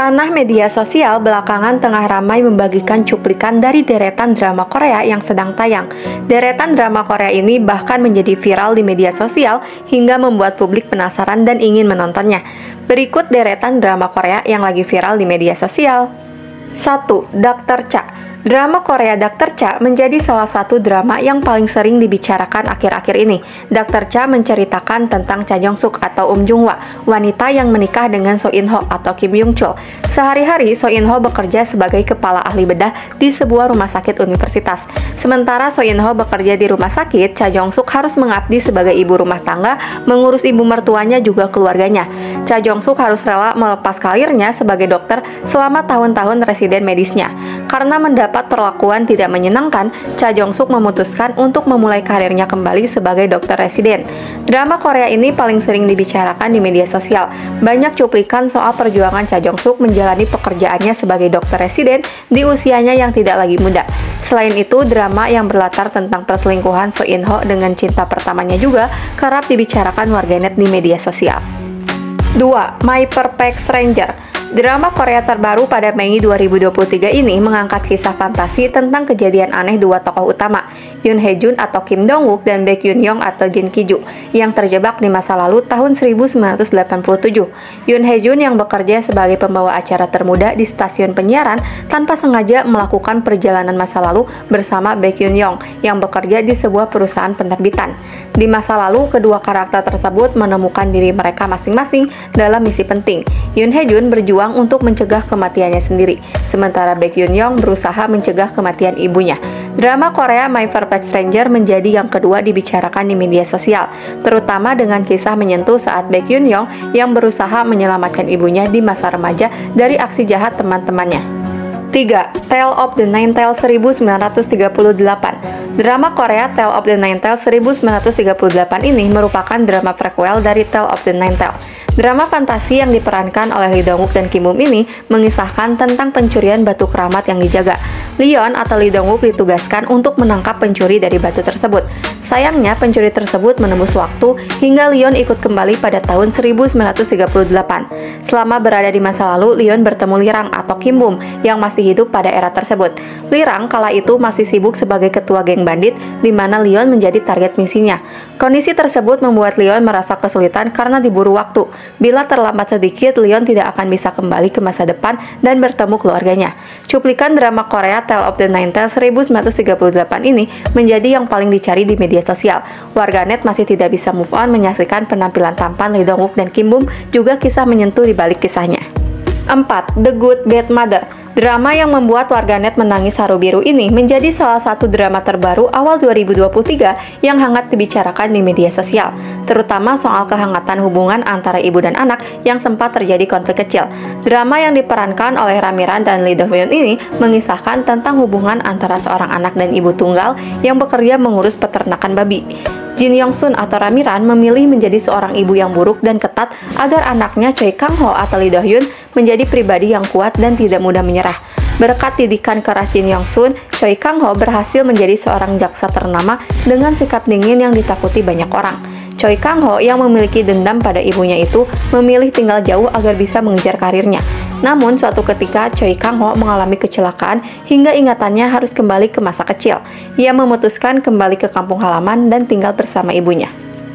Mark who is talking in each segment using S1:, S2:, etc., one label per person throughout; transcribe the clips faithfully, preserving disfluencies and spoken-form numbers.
S1: Ranah media sosial belakangan tengah ramai membagikan cuplikan dari deretan drama Korea yang sedang tayang. Deretan drama Korea ini bahkan menjadi viral di media sosial hingga membuat publik penasaran dan ingin menontonnya. Berikut deretan drama Korea yang lagi viral di media sosial. satu. dokter Cha. Drama Korea dokter Cha menjadi salah satu drama yang paling sering dibicarakan akhir-akhir ini. dokter Cha menceritakan tentang Cha Jong Suk atau Um Jung Hwa, wanita yang menikah dengan So In Ho atau Kim Yung Chul. Sehari-hari So In Ho bekerja sebagai kepala ahli bedah di sebuah rumah sakit universitas. Sementara So In Ho bekerja di rumah sakit, Cha Jong Suk harus mengabdi sebagai ibu rumah tangga, mengurus ibu mertuanya juga keluarganya. Cha Jong Suk harus rela melepas karirnya sebagai dokter selama tahun-tahun residen medisnya. Karena mendapat perlakuan tidak menyenangkan, Cha Jong Suk memutuskan untuk memulai karirnya kembali sebagai dokter residen. Drama Korea ini paling sering dibicarakan di media sosial. Banyak cuplikan soal perjuangan Cha Jong Suk menjalani pekerjaannya sebagai dokter residen di usianya yang tidak lagi muda. Selain itu, drama yang berlatar tentang perselingkuhan So In Ho dengan cinta pertamanya juga kerap dibicarakan warganet di media sosial. dua. My Perfect Stranger. Drama Korea terbaru pada Mei dua ribu dua puluh tiga ini mengangkat kisah fantasi tentang kejadian aneh dua tokoh utama, Yoon Hae Jun atau Kim Dong Wook dan Baek Yoon Young atau Jin Ki Ju, yang terjebak di masa lalu tahun seribu sembilan ratus delapan puluh tujuh. Yoon Hae Jun yang bekerja sebagai pembawa acara termuda di stasiun penyiaran tanpa sengaja melakukan perjalanan masa lalu bersama Baek Yoon Young yang bekerja di sebuah perusahaan penerbitan. Di masa lalu, kedua karakter tersebut menemukan diri mereka masing-masing dalam misi penting. Yoon Hae Jun berjuang untuk mencegah kematiannya sendiri, sementara Baek Yoon Young berusaha mencegah kematian ibunya. Drama Korea My Perfect Stranger menjadi yang kedua dibicarakan di media sosial, terutama dengan kisah menyentuh saat Baek Yoon Young yang berusaha menyelamatkan ibunya di masa remaja dari aksi jahat teman-temannya. tiga. Tale of the Nine Tails seribu sembilan ratus tiga puluh delapan. Drama Korea Tale of the Nine Tails seribu sembilan ratus tiga puluh delapan ini merupakan drama prequel dari Tale of the Nine Tails. Drama fantasi yang diperankan oleh Lee Dong Wook dan Kim Bum ini mengisahkan tentang pencurian batu keramat yang dijaga. Leon atau Lee Dong Wook ditugaskan untuk menangkap pencuri dari batu tersebut. Sayangnya, pencuri tersebut menembus waktu hingga Leon ikut kembali pada tahun seribu sembilan ratus tiga puluh delapan. Selama berada di masa lalu, Leon bertemu Lirang atau Kim Bum yang masih hidup pada era tersebut. Lirang kala itu masih sibuk sebagai ketua geng bandit, di mana Leon menjadi target misinya. Kondisi tersebut membuat Leon merasa kesulitan karena diburu waktu. Bila terlambat sedikit, Leon tidak akan bisa kembali ke masa depan dan bertemu keluarganya. Cuplikan drama Korea Tale of the Nine Tails seribu sembilan ratus tiga puluh delapan ini menjadi yang paling dicari di media sosial. Warganet masih tidak bisa move on menyaksikan penampilan tampan Lee Dong Wook dan Kim Bum, juga kisah menyentuh di balik kisahnya. empat. The Good Bad Mother. Drama yang membuat warganet menangis haru biru ini menjadi salah satu drama terbaru awal dua ribu dua puluh tiga yang hangat dibicarakan di media sosial, terutama soal kehangatan hubungan antara ibu dan anak yang sempat terjadi konflik kecil. Drama yang diperankan oleh Ramiran dan Lee Do Hyun ini mengisahkan tentang hubungan antara seorang anak dan ibu tunggal yang bekerja mengurus peternakan babi. Jin Yong Sun atau Ramiran memilih menjadi seorang ibu yang buruk dan ketat agar anaknya Choi Kang Ho atau Lee Do Hyun menjadi pribadi yang kuat dan tidak mudah menyerah. Berkat didikan keras Jin Yong Sun, Choi Kang Ho berhasil menjadi seorang jaksa ternama dengan sikap dingin yang ditakuti banyak orang. Choi Kang Ho yang memiliki dendam pada ibunya itu memilih tinggal jauh agar bisa mengejar karirnya. Namun suatu ketika Choi Kang Ho mengalami kecelakaan hingga ingatannya harus kembali ke masa kecil. Ia memutuskan kembali ke kampung halaman dan tinggal bersama ibunya.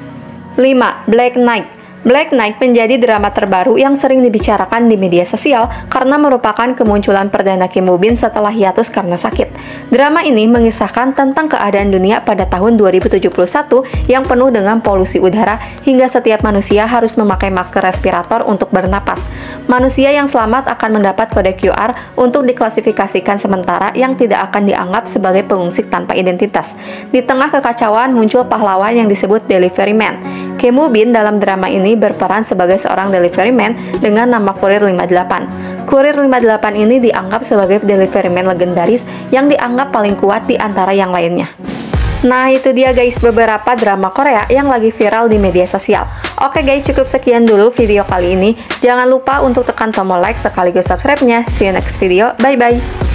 S1: lima. Black Knight. Black Knight menjadi drama terbaru yang sering dibicarakan di media sosial karena merupakan kemunculan perdana Kim Woo Bin setelah hiatus karena sakit. Drama ini mengisahkan tentang keadaan dunia pada tahun dua ribu tujuh puluh satu yang penuh dengan polusi udara hingga setiap manusia harus memakai masker respirator untuk bernapas. Manusia yang selamat akan mendapat kode Q R untuk diklasifikasikan sementara yang tidak akan dianggap sebagai pengungsi tanpa identitas. Di tengah kekacauan muncul pahlawan yang disebut Delivery Man. Kim Woo Bin dalam drama ini berperan sebagai seorang delivery man dengan nama Kurir lima puluh delapan. Kurir lima puluh delapan ini dianggap sebagai delivery man legendaris yang dianggap paling kuat di antara yang lainnya. Nah, itu dia guys beberapa drama Korea yang lagi viral di media sosial. Oke guys, cukup sekian dulu video kali ini. Jangan lupa untuk tekan tombol like sekaligus subscribe-nya. See you next video. Bye-bye.